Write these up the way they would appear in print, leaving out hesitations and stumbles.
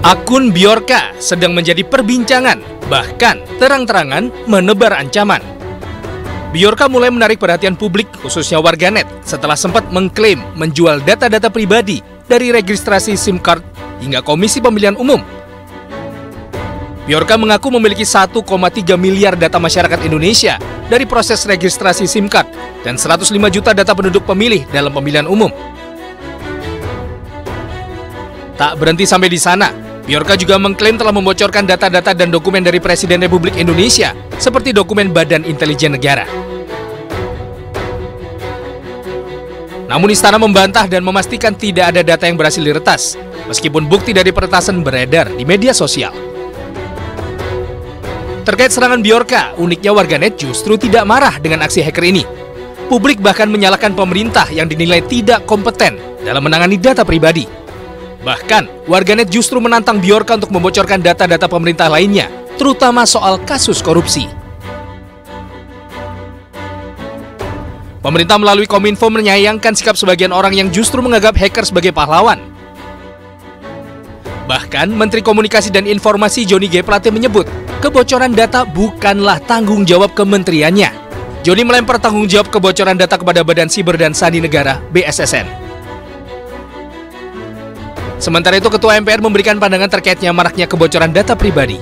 Akun Bjorka sedang menjadi perbincangan, bahkan terang-terangan menebar ancaman. Bjorka mulai menarik perhatian publik, khususnya warganet, setelah sempat mengklaim menjual data-data pribadi dari registrasi SIM card hingga Komisi Pemilihan Umum. Bjorka mengaku memiliki 1,3 miliar data masyarakat Indonesia dari proses registrasi SIM card dan 105 juta data penduduk pemilih dalam pemilihan umum. Tak berhenti sampai di sana, Bjorka juga mengklaim telah membocorkan data-data dan dokumen dari Presiden Republik Indonesia, seperti dokumen Badan Intelijen Negara. Namun istana membantah dan memastikan tidak ada data yang berhasil diretas, meskipun bukti dari peretasan beredar di media sosial. Terkait serangan Bjorka, uniknya warganet justru tidak marah dengan aksi hacker ini. Publik bahkan menyalahkan pemerintah yang dinilai tidak kompeten dalam menangani data pribadi. Bahkan, warganet justru menantang Bjorka untuk membocorkan data-data pemerintah lainnya, terutama soal kasus korupsi. Pemerintah melalui Kominfo menyayangkan sikap sebagian orang yang justru menganggap hacker sebagai pahlawan. Bahkan, Menteri Komunikasi dan Informasi Johnny G. Plate menyebut, kebocoran data bukanlah tanggung jawab kementeriannya. Johnny melempar tanggung jawab kebocoran data kepada Badan Siber dan Sandi Negara, BSSN. Sementara itu, Ketua MPR memberikan pandangan terkaitnya maraknya kebocoran data pribadi.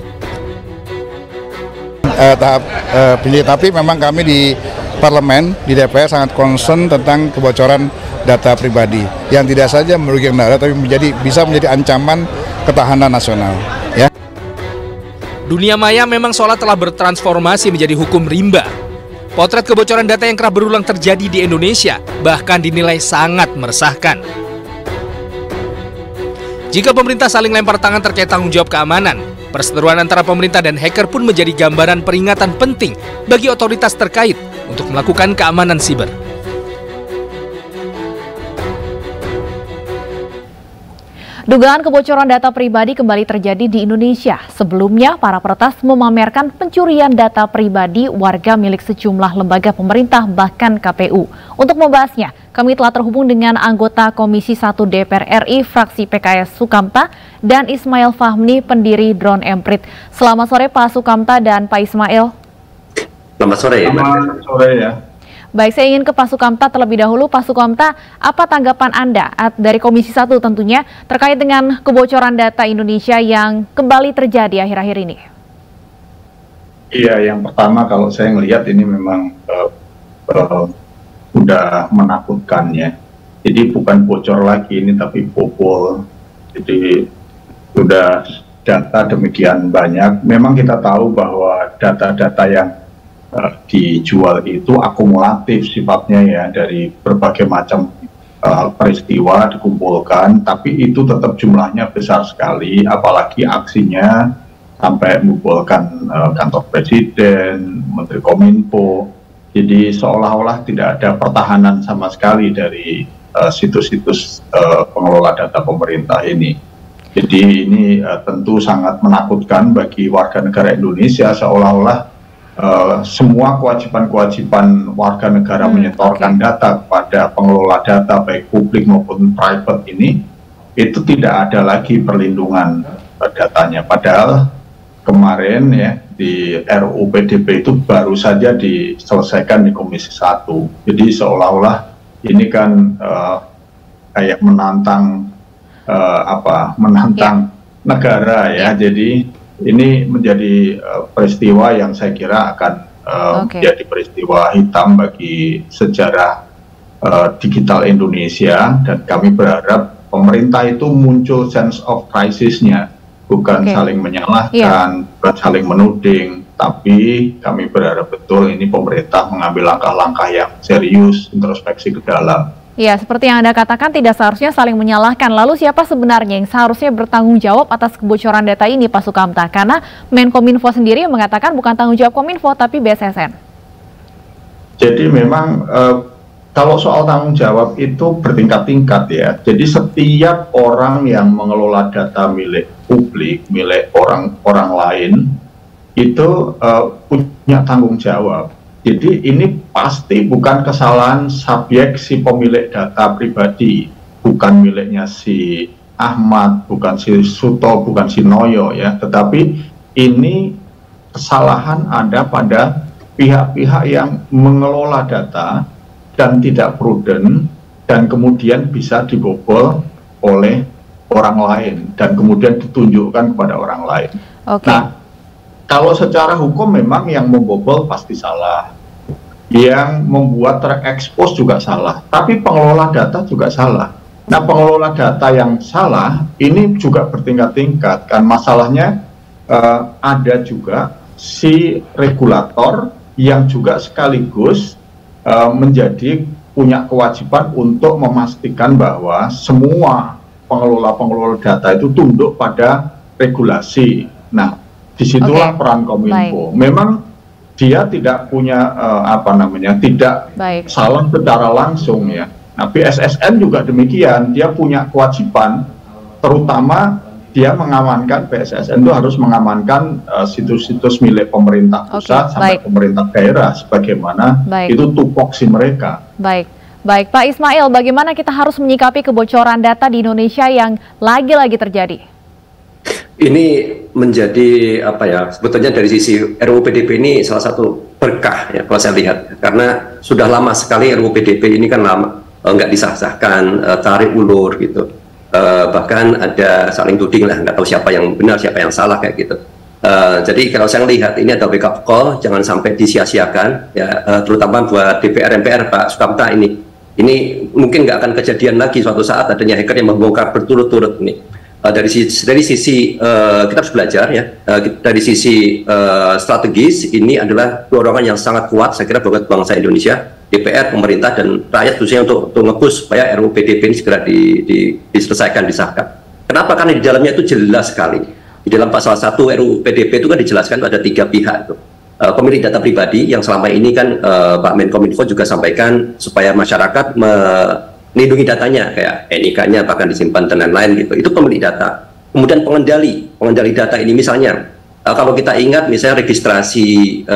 Tapi memang kami di Parlemen, di DPR sangat concern tentang kebocoran data pribadi yang tidak saja merugikan negara, tapi bisa menjadi ancaman ketahanan nasional. Ya. Dunia maya memang seolah telah bertransformasi menjadi hukum rimba. Potret kebocoran data yang kerap berulang terjadi di Indonesia bahkan dinilai sangat meresahkan. Jika pemerintah saling lempar tangan terkait tanggung jawab keamanan, perseteruan antara pemerintah dan hacker pun menjadi gambaran peringatan penting bagi otoritas terkait untuk melakukan keamanan siber. Dugaan kebocoran data pribadi kembali terjadi di Indonesia. Sebelumnya, para peretas memamerkan pencurian data pribadi warga milik sejumlah lembaga pemerintah, bahkan KPU. Untuk membahasnya, kami telah terhubung dengan anggota Komisi 1 DPR RI, fraksi PKS Sukamta, dan Ismail Fahmi, pendiri Drone Emprit. Selamat sore Pak Sukamta dan Pak Ismail. Selamat sore. Selamat sore ya. Baik, saya ingin ke Pak Sukamta terlebih dahulu. Pak Sukamta, apa tanggapan Anda dari Komisi 1 tentunya terkait dengan kebocoran data Indonesia yang kembali terjadi akhir-akhir ini? Iya, yang pertama kalau saya melihat ini memang udah menakutkan ya. Jadi bukan bocor lagi ini tapi bobol. Jadi sudah data demikian banyak. Memang kita tahu bahwa data-data yang dijual itu akumulatif sifatnya ya, dari berbagai macam peristiwa dikumpulkan, tapi itu tetap jumlahnya besar sekali, apalagi aksinya sampai mengumpulkan kantor presiden, menteri Kominfo. Jadi seolah-olah tidak ada pertahanan sama sekali dari situs-situs pengelola data pemerintah ini. Jadi ini tentu sangat menakutkan bagi warga negara Indonesia, seolah-olah semua kewajiban-kewajiban warga negara menyetorkan data kepada pengelola data baik publik maupun private ini itu tidak ada lagi perlindungan datanya. Padahal kemarin ya di RUU PDB itu baru saja diselesaikan di Komisi 1. Jadi seolah-olah ini kan kayak menantang negara ya. Jadi ini menjadi peristiwa yang saya kira akan menjadi peristiwa hitam bagi sejarah digital Indonesia, dan kami berharap pemerintah itu muncul sense of crisis-nya, bukan saling menyalahkan, bukan saling menuding, tapi kami berharap betul ini pemerintah mengambil langkah-langkah yang serius, introspeksi ke dalam. Ya, seperti yang Anda katakan, tidak seharusnya saling menyalahkan. Lalu siapa sebenarnya yang seharusnya bertanggung jawab atas kebocoran data ini, Pak Sukamta? Karena Menkominfo sendiri mengatakan bukan tanggung jawab Kominfo, tapi BSSN. Jadi memang kalau soal tanggung jawab itu bertingkat-tingkat ya. Jadi setiap orang yang mengelola data milik publik, milik orang lain, itu punya tanggung jawab. Jadi ini pasti bukan kesalahan subjek si pemilik data pribadi, bukan miliknya si Ahmad, bukan si Suto, bukan si Noyo ya, tetapi ini kesalahan ada pada pihak-pihak yang mengelola data dan tidak prudent dan kemudian bisa dibobol oleh orang lain dan kemudian ditunjukkan kepada orang lain. Nah, kalau secara hukum memang yang membobol pasti salah, yang membuat terekspos juga salah, tapi pengelola data juga salah. Nah, pengelola data yang salah ini juga bertingkat-tingkat kan, masalahnya ada juga si regulator yang juga sekaligus menjadi punya kewajiban untuk memastikan bahwa semua pengelola data itu tunduk pada regulasi. Nah, disitulah peran Kominfo. Memang dia tidak punya tidak salah secara langsung ya. Nah, BSSN juga demikian, dia punya kewajiban, terutama dia mengamankan, BSSN itu harus mengamankan situs-situs milik pemerintah pusat sampai pemerintah daerah, sebagaimana itu tupoksi mereka. Baik, Pak Ismail, bagaimana kita harus menyikapi kebocoran data di Indonesia yang lagi-lagi terjadi? Ini menjadi sebetulnya dari sisi RUU PDP ini salah satu berkah ya kalau saya lihat, karena sudah lama sekali RUU PDP ini kan lama nggak disah-sahkan, tarik ulur gitu, bahkan ada saling tuding lah, nggak tahu siapa yang benar siapa yang salah kayak gitu. Jadi kalau saya lihat ini ada wake up call, jangan sampai disia-siakan ya, terutama buat DPR MPR Pak Sukamta ini mungkin nggak akan kejadian lagi suatu saat adanya hacker yang membongkar berturut-turut ini. Dari sisi kita harus belajar ya, dari sisi strategis ini adalah dorongan yang sangat kuat saya kira buat bangsa Indonesia, DPR, pemerintah dan rakyat khususnya untuk nge-push supaya RUU PDP ini segera diselesaikan, disahkan. Kenapa? Karena di dalamnya itu jelas sekali. Di dalam pasal 1 RUU PDP itu kan dijelaskan ada 3 pihak itu. Pemilik data pribadi yang selama ini kan Pak Menkominfo juga sampaikan supaya masyarakat melindungi datanya kayak NIK-nya bahkan disimpan dan lain-lain gitu. Itu pemilik data. Kemudian pengendali data ini misalnya kalau kita ingat misalnya registrasi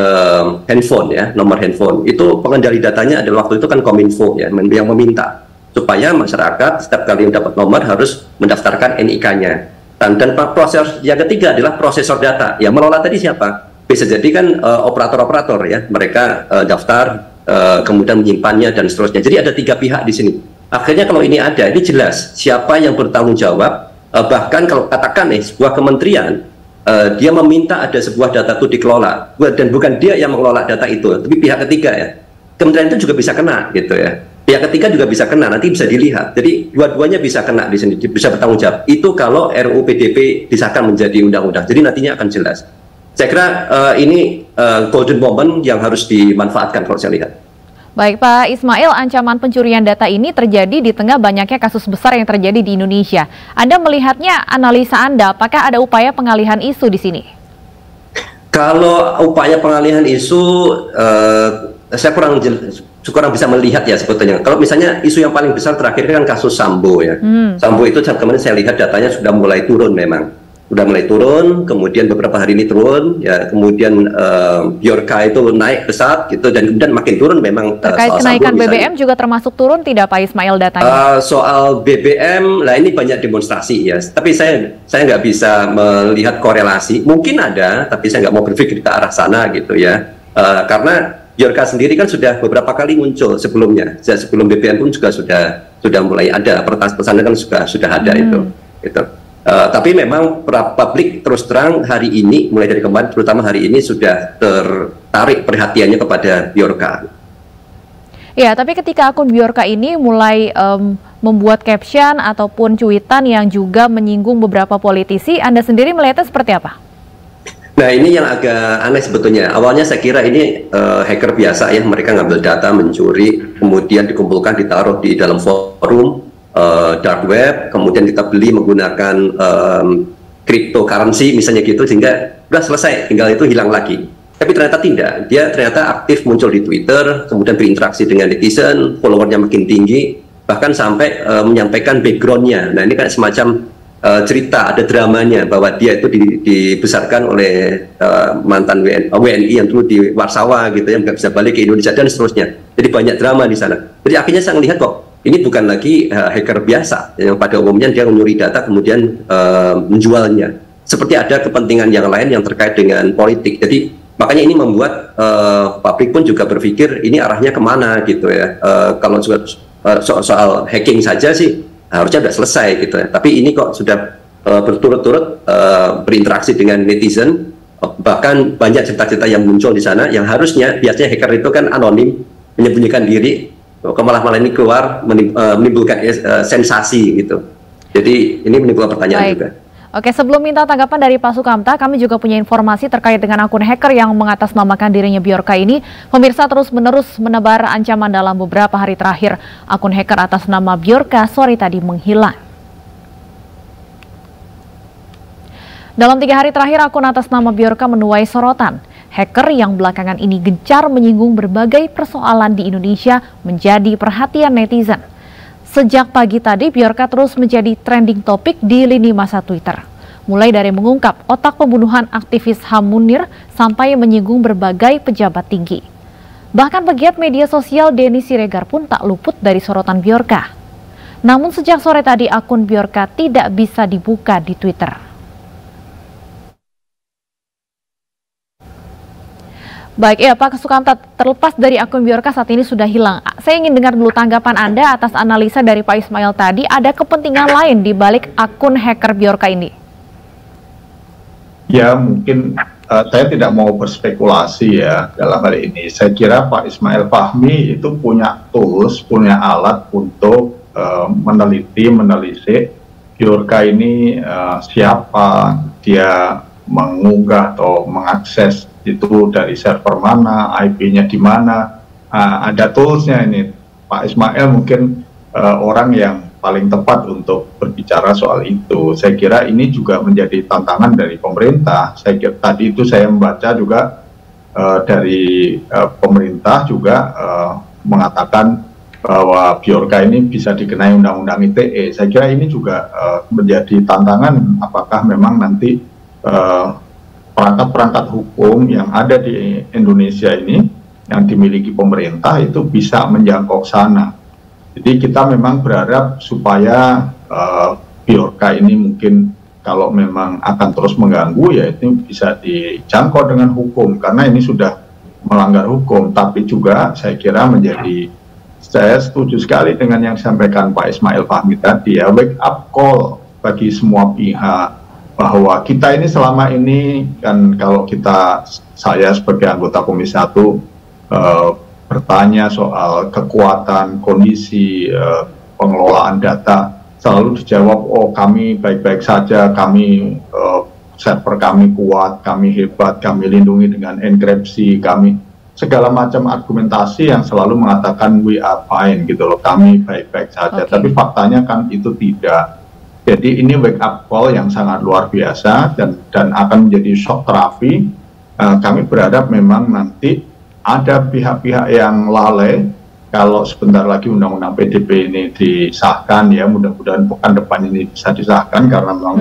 handphone ya, nomor handphone itu pengendali datanya adalah waktu itu kan Kominfo ya yang meminta supaya masyarakat setiap kali dapat nomor harus mendaftarkan NIK-nya. Dan proses yang ketiga adalah prosesor data. Yang mengelola tadi siapa? Bisa jadi kan operator-operator ya, mereka daftar kemudian menyimpannya dan seterusnya. Jadi ada 3 pihak di sini. Akhirnya kalau ini ada, ini jelas siapa yang bertanggung jawab. Bahkan kalau katakan sebuah kementerian dia meminta ada sebuah data itu dikelola dan bukan dia yang mengelola data itu, tapi pihak ketiga ya. Kementerian itu juga bisa kena gitu ya. Pihak ketiga juga bisa kena, nanti bisa dilihat. Jadi dua-duanya bisa kena di sini, bisa bertanggung jawab. Itu kalau RUU PDP disahkan menjadi undang-undang. Jadi nantinya akan jelas. Saya kira ini golden moment yang harus dimanfaatkan kalau saya lihat. Baik Pak Ismail, ancaman pencurian data ini terjadi di tengah banyaknya kasus besar yang terjadi di Indonesia. Anda melihatnya, analisa Anda, apakah ada upaya pengalihan isu di sini? Kalau upaya pengalihan isu, saya kurang bisa melihat ya sebetulnya. Kalau misalnya isu yang paling besar terakhir kan kasus Sambo ya. Sambo itu kemarin saya lihat datanya sudah mulai turun memang. Sudah mulai turun, kemudian beberapa hari ini turun, ya kemudian Biorka itu naik pesat gitu dan kemudian makin turun memang. Terkait kenaikan BBM juga termasuk turun tidak Pak Ismail datanya? Soal BBM, lah ini banyak demonstrasi ya. Tapi saya nggak bisa melihat korelasi. Mungkin ada, tapi saya nggak mau berpikir ke arah sana gitu ya. Karena Biorka sendiri kan sudah beberapa kali muncul sebelumnya. Sebelum BBM pun juga sudah mulai ada pesan-pesannya kan sudah ada itu. Tapi memang publik terus terang hari ini, mulai dari kemarin terutama hari ini sudah tertarik perhatiannya kepada Biorka. Ya, tapi ketika akun Biorka ini mulai membuat caption ataupun cuitan yang juga menyinggung beberapa politisi, Anda sendiri melihatnya seperti apa? Nah ini yang agak aneh sebetulnya. Awalnya saya kira ini hacker biasa ya, mereka ngambil data, mencuri, kemudian dikumpulkan, ditaruh di dalam forum dark web, kemudian kita beli menggunakan cryptocurrency misalnya gitu, sehingga udah selesai, tinggal itu hilang lagi. Tapi ternyata tidak, dia ternyata aktif muncul di Twitter, kemudian berinteraksi dengan netizen, followernya makin tinggi, bahkan sampai menyampaikan backgroundnya. Nah ini kan semacam cerita, ada dramanya bahwa dia itu dibesarkan oleh mantan WNI yang dulu di Warsawa gitu, yang nggak bisa balik ke Indonesia dan seterusnya. Jadi banyak drama di sana. Jadi akhirnya saya melihat kok ini bukan lagi hacker biasa yang pada umumnya dia mencuri data kemudian menjualnya. Seperti ada kepentingan yang lain yang terkait dengan politik. Jadi makanya ini membuat publik pun juga berpikir ini arahnya kemana gitu ya. Kalau soal hacking saja sih harusnya sudah selesai gitu ya. Tapi ini kok sudah berturut-turut berinteraksi dengan netizen, bahkan banyak cerita-cerita yang muncul di sana yang harusnya biasanya hacker itu kan anonim, menyembunyikan diri, malah ini keluar menimbulkan sensasi gitu. Jadi ini menimbulkan pertanyaan juga. Oke, sebelum minta tanggapan dari Pak Sukamta, kami juga punya informasi terkait dengan akun hacker yang mengatasnamakan dirinya Bjorka ini. Pemirsa terus-menerus menebar ancaman dalam beberapa hari terakhir. Akun hacker atas nama Bjorka sore tadi menghilang. Dalam 3 hari terakhir, akun atas nama Bjorka menuai sorotan. Hacker yang belakangan ini gencar menyinggung berbagai persoalan di Indonesia menjadi perhatian netizen. Sejak pagi tadi, Bjorka terus menjadi trending topik di lini masa Twitter. Mulai dari mengungkap otak pembunuhan aktivis HAM Munir sampai menyinggung berbagai pejabat tinggi. Bahkan pegiat media sosial Denny Siregar pun tak luput dari sorotan Bjorka. Namun sejak sore tadi akun Bjorka tidak bisa dibuka di Twitter. Baik, ya Pak Sukamta, terlepas dari akun Bjorka saat ini sudah hilang. Saya ingin dengar dulu tanggapan Anda atas analisa dari Pak Ismail tadi. Ada kepentingan lain di balik akun hacker Bjorka ini? Ya, mungkin saya tidak mau berspekulasi ya dalam hal ini. Saya kira Pak Ismail Fahmi itu punya tools, punya alat untuk menelisik Bjorka ini siapa, dia mengunggah atau mengakses itu dari server mana, IP-nya di mana, ada toolsnya ini. Pak Ismail mungkin orang yang paling tepat untuk berbicara soal itu. Saya kira ini juga menjadi tantangan dari pemerintah. Saya kira tadi itu saya membaca juga dari pemerintah juga mengatakan bahwa Bjorka ini bisa dikenai Undang-Undang ITE. Saya kira ini juga menjadi tantangan apakah memang nanti perangkat-perangkat hukum yang ada di Indonesia ini yang dimiliki pemerintah itu bisa menjangkau sana. Jadi kita memang berharap supaya Bjorka ini mungkin kalau memang akan terus mengganggu ya itu bisa dijangkau dengan hukum karena ini sudah melanggar hukum. Tapi juga saya kira saya setuju sekali dengan yang disampaikan Pak Ismail Fahmi tadi ya, wake up call bagi semua pihak. Bahwa kita ini selama ini kan kalau saya sebagai anggota Komisi 1 bertanya soal kekuatan kondisi pengelolaan data selalu dijawab oh kami baik-baik saja, kami server kami kuat, kami hebat, kami lindungi dengan enkripsi, kami segala macam argumentasi yang selalu mengatakan we are fine gitu loh, kami baik-baik saja. Tapi faktanya kan itu tidak. Jadi ini wake up call yang sangat luar biasa dan akan menjadi shock terapi. Kami berharap memang nanti ada pihak-pihak yang lalai kalau sebentar lagi Undang-Undang PDP ini disahkan ya, mudah-mudahan pekan depan ini bisa disahkan karena memang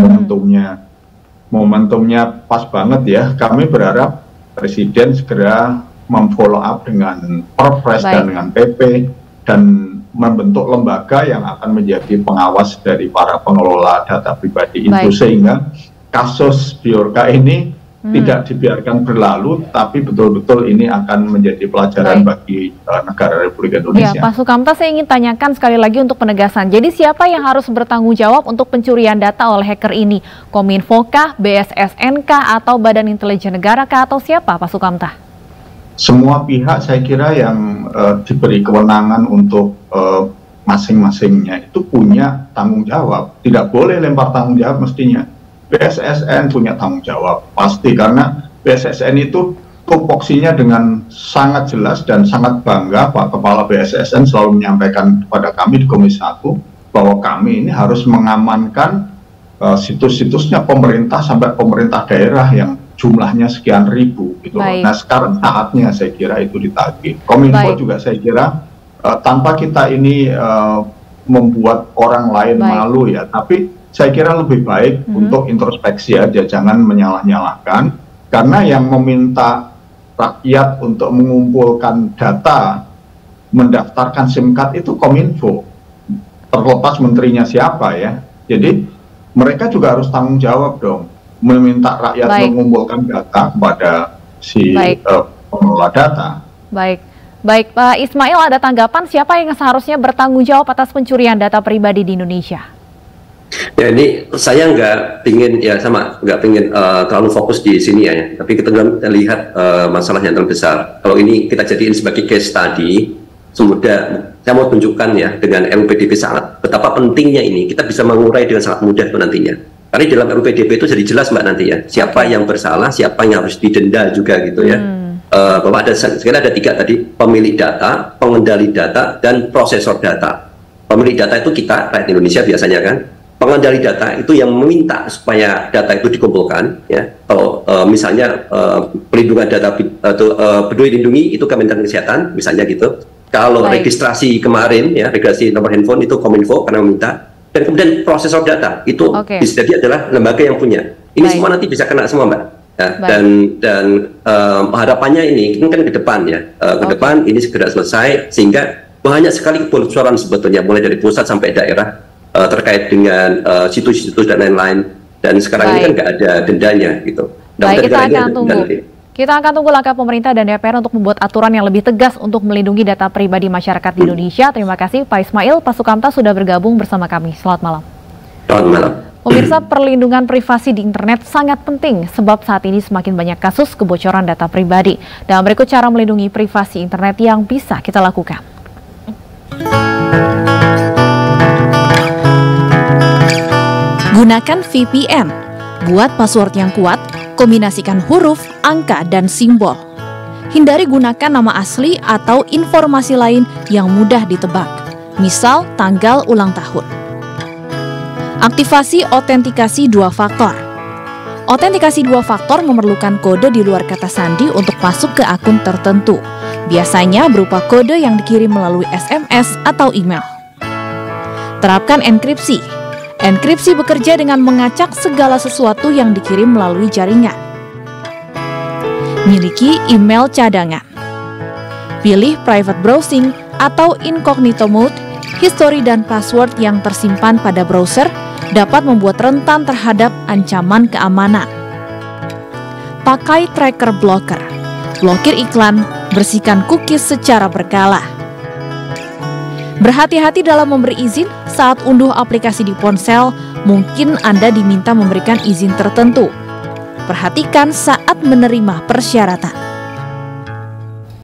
momentumnya pas banget ya. Kami berharap Presiden segera memfollow up dengan Perpres dan dengan PP dan membentuk lembaga yang akan menjadi pengawas dari para pengelola data pribadi itu sehingga kasus Bjorka ini tidak dibiarkan berlalu, tapi betul-betul ini akan menjadi pelajaran bagi negara Republik Indonesia. Ya, Pak Sukamta, saya ingin tanyakan sekali lagi untuk penegasan. Jadi siapa yang harus bertanggung jawab untuk pencurian data oleh hacker ini? Kominfo kah, BSSN kah, atau Badan Intelijen Negara kah, atau siapa Pak Sukamta? Semua pihak saya kira yang diberi kewenangan untuk masing-masingnya itu punya tanggung jawab. Tidak boleh lempar tanggung jawab mestinya. BSSN punya tanggung jawab, pasti, karena BSSN itu tupoksinya dengan sangat jelas dan sangat bangga. Pak Kepala BSSN selalu menyampaikan kepada kami di Komisi 1 bahwa kami ini harus mengamankan situs-situsnya pemerintah sampai pemerintah daerah yang jumlahnya sekian ribu gitu. Nah sekarang saatnya saya kira itu ditagih. Kominfo juga saya kira tanpa kita ini membuat orang lain malu ya, tapi saya kira lebih baik untuk introspeksi aja, jangan menyalah-nyalahkan, karena yang meminta rakyat untuk mengumpulkan data, mendaftarkan SIM card itu Kominfo. terlepas menterinya siapa ya. Jadi mereka juga harus tanggung jawab dong, meminta rakyat mengumpulkan data kepada si pengelola data. Baik Pak Ismail, ada tanggapan siapa yang seharusnya bertanggung jawab atas pencurian data pribadi di Indonesia? Ya, ini saya nggak pingin terlalu fokus di sini ya. Tapi kita lihat masalah yang terlalu besar. Kalau ini kita jadiin sebagai case study, saya mau tunjukkan ya dengan RUU PDP betapa pentingnya ini. Kita bisa mengurai dengan sangat mudah nantinya. Karena di dalam RUU PDP itu jadi jelas Mbak nanti ya, siapa yang bersalah, siapa yang harus didenda juga gitu ya. Bahwa sekarang ada 3 tadi, pemilik data, pengendali data, dan prosesor data. Pemilik data itu kita, rakyat Indonesia biasanya kan. Pengendali data itu yang meminta supaya data itu dikumpulkan, ya. Kalau misalnya pelindungan data atau Peduli Lindungi itu Kementerian Kesehatan, misalnya gitu. Kalau registrasi kemarin, ya registrasi nomor handphone itu Kominfo karena meminta. Dan kemudian prosesor data itu bisa jadi adalah lembaga yang punya. Ini semua nanti bisa kena semua Mbak. Ya, dan harapannya ini kan ke depan ya, ke depan ini segera selesai sehingga banyak sekali kebocoran sebetulnya mulai dari pusat sampai daerah. Terkait dengan situs-situs dan lain-lain, dan sekarang ini kan nggak ada dendanya gitu. Kita akan tunggu langkah pemerintah dan DPR untuk membuat aturan yang lebih tegas untuk melindungi data pribadi masyarakat di Indonesia. Terima kasih Pak Ismail, Pak Sukamta sudah bergabung bersama kami. Selamat malam. Selamat malam. Pemirsa, perlindungan privasi di internet sangat penting sebab saat ini semakin banyak kasus kebocoran data pribadi. Dan berikut cara melindungi privasi internet yang bisa kita lakukan. Gunakan VPN. Buat password yang kuat, kombinasikan huruf, angka, dan simbol. Hindari gunakan nama asli atau informasi lain yang mudah ditebak, misal tanggal ulang tahun. Aktivasi autentikasi 2 faktor. Autentikasi 2 faktor memerlukan kode di luar kata sandi untuk masuk ke akun tertentu. Biasanya berupa kode yang dikirim melalui SMS atau email. Terapkan enkripsi. Enkripsi bekerja dengan mengacak segala sesuatu yang dikirim melalui jaringan. Miliki email cadangan. Pilih private browsing atau incognito mode. History dan password yang tersimpan pada browser dapat membuat rentan terhadap ancaman keamanan. Pakai tracker blocker. Blokir iklan, bersihkan cookies secara berkala. Berhati-hati dalam memberi izin saat unduh aplikasi di ponsel, mungkin Anda diminta memberikan izin tertentu. Perhatikan saat menerima persyaratan.